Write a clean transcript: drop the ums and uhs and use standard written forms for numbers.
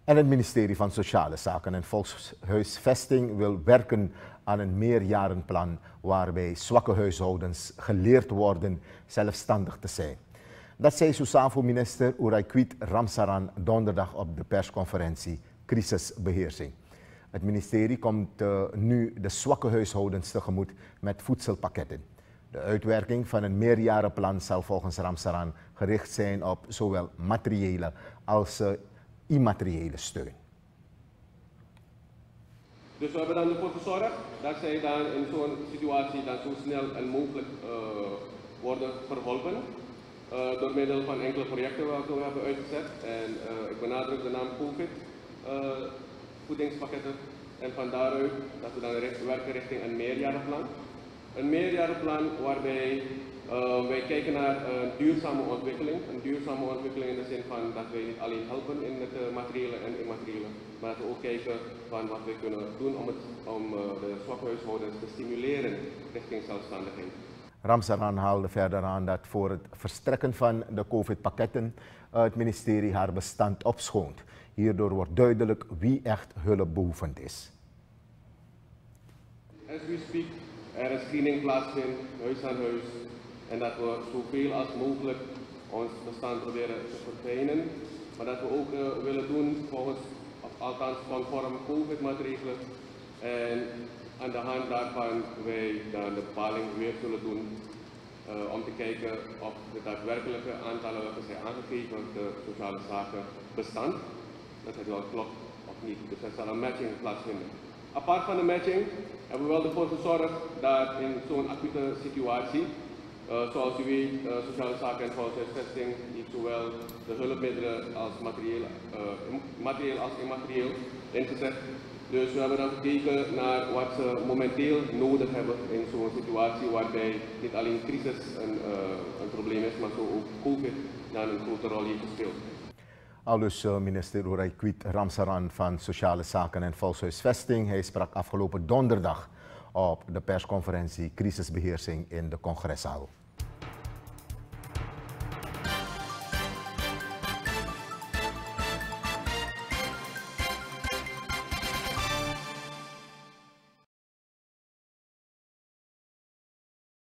En het ministerie van Sociale Zaken en Volkshuisvesting wil werken aan een meerjarenplan waarbij zwakke huishoudens geleerd worden zelfstandig te zijn. Dat zei SUSAVO-minister Oeraikwit Ramsaran donderdag op de persconferentie Crisisbeheersing. Het ministerie komt nu de zwakke huishoudens tegemoet met voedselpakketten. De uitwerking van een meerjarenplan zal volgens Ramsaran gericht zijn op zowel materiële als immateriële steun. Dus we hebben dan ervoor gezorgd dat zij dan in zo'n situatie dan zo snel mogelijk worden verholpen. Door middel van enkele projecten welke we hebben uitgezet. En ik benadruk de naam COVID, voedingspakketten. En van daaruit dat we dan werken richting een meerjarenplan. Een meerjarenplan waarbij wij kijken naar een duurzame ontwikkeling. Een duurzame ontwikkeling in de zin van dat wij niet alleen helpen in het materiële en immateriële, maar dat we ook kijken van wat we kunnen doen om de zwakke huishoudens te stimuleren richting zelfstandigheid. Ramsaran haalde verder aan dat voor het verstrekken van de COVID-pakketten het ministerie haar bestand opschoont. Hierdoor wordt duidelijk wie echt hulpbehoevend is. As we speak, er een screening plaatsvindt, huis aan huis, en dat we zoveel als mogelijk ons bestand proberen te verfijnen, maar dat we ook willen doen volgens, of althans conform COVID-maatregelen. En aan de hand daarvan wij dan de bepaling weer zullen doen om te kijken of de daadwerkelijke aantallen welke zijn aangegeven, de sociale zaken bestand, dat het wel klopt of niet. Dus er zal een matching plaatsvinden. Apart van de matching hebben we wel ervoor gezorgd dat in zo'n acute situatie, zoals u weet, sociale zaken en volkshuisvesting heeft zowel de hulpmiddelen als materieel als immaterieel ingezet. Dus we hebben dan gekeken naar wat ze momenteel nodig hebben in zo'n situatie waarbij niet alleen crisis een probleem is, maar zo ook COVID dan een grote rol heeft gespeeld. Aldus minister Oeraikwit Ramsaran van Sociale Zaken en Volkshuisvesting. Hij sprak afgelopen donderdag op de persconferentie Crisisbeheersing in de Congreszaal.